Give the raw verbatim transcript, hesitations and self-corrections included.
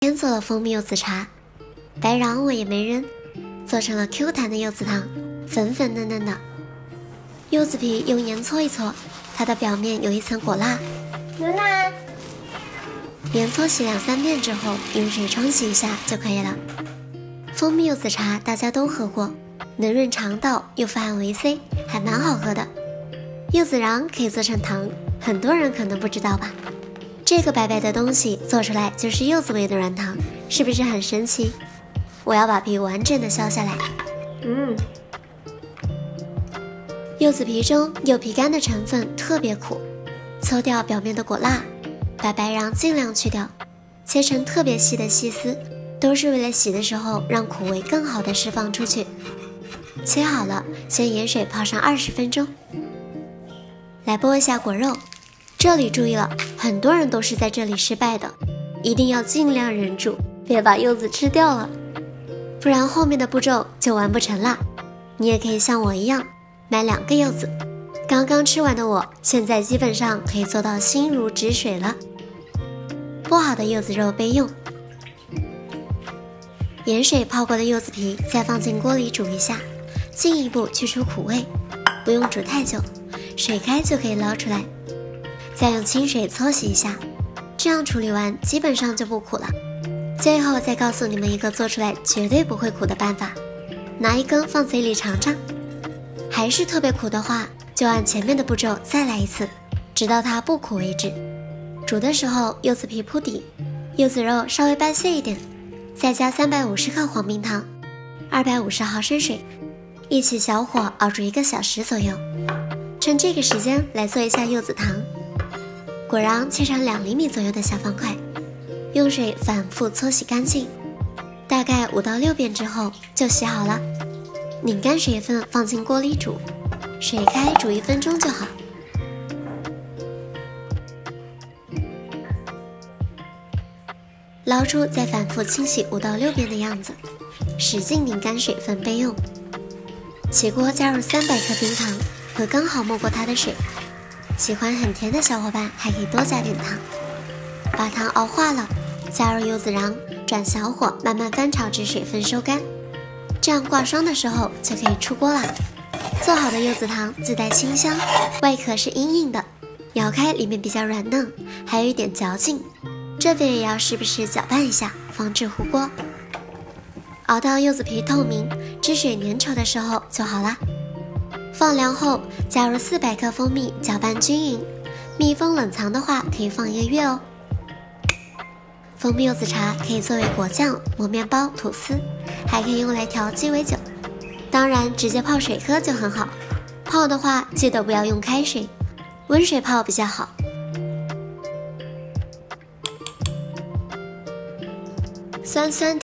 先做了蜂蜜柚子茶，白瓤我也没扔，做成了 Q 弹的柚子糖，粉粉嫩嫩的。柚子皮用盐搓一搓，它的表面有一层果蜡。 牛奶。 连搓洗两三遍之后，用水冲洗一下就可以了。蜂蜜柚子茶大家都喝过，能润肠道又富含维 C， 还蛮好喝的。柚子瓤可以做成糖，很多人可能不知道吧？这个白白的东西做出来就是柚子味的软糖，是不是很神奇？我要把皮完整的削下来。 嗯， 柚子皮中柚皮苷的成分特别苦，搓掉表面的果蜡，把白瓤尽量去掉，切成特别细的细丝，都是为了洗的时候让苦味更好的释放出去。切好了，先盐水泡上二十分钟。来剥一下果肉，这里注意了，很多人都是在这里失败的，一定要尽量忍住，别把柚子吃掉了，不然后面的步骤就完不成了。你也可以像我一样买两个柚子，刚刚吃完的我现在基本上可以做到心如止水了。剥好的柚子肉备用，盐水泡过的柚子皮再放进锅里煮一下，进一步去除苦味，不用煮太久，水开就可以捞出来，再用清水搓洗一下，这样处理完基本上就不苦了。最后再告诉你们一个做出来绝对不会苦的办法，拿一根放嘴里尝尝，还是特别苦的话，就按前面的步骤再来一次，直到它不苦为止。煮的时候柚子皮铺底，柚子肉稍微掰碎一点，再加三百五十克黄冰糖，二百五十毫升水，一起小火熬煮一个小时左右。趁这个时间来做一下柚子糖，果瓤切成两厘米左右的小方块，用水反复搓洗干净，大概五到六遍之后就洗好了。拧干水分放进锅里煮，水开煮一分钟就好。捞出再反复清洗五到六遍的样子，使劲拧干水分备用。起锅加入三百克冰糖和刚好没过它的水，喜欢很甜的小伙伴还可以多加点糖。把糖熬化了，加入柚子瓤，转小火慢慢翻炒至水分收干，这样挂霜的时候就可以出锅了。做好的柚子糖自带清香，外壳是硬硬的，咬开里面比较软嫩，还有一点嚼劲。这边也要时不时搅拌一下，防止糊锅。熬到柚子皮透明，汁水粘稠的时候就好啦。放凉后加入四百克蜂蜜，搅拌均匀。密封冷藏的话可以放一个月哦。蜂蜜柚子茶可以作为果酱、抹面包、吐司，还可以用来调鸡尾酒。当然直接泡水喝就很好，泡的话记得不要用开水，温水泡比较好。酸酸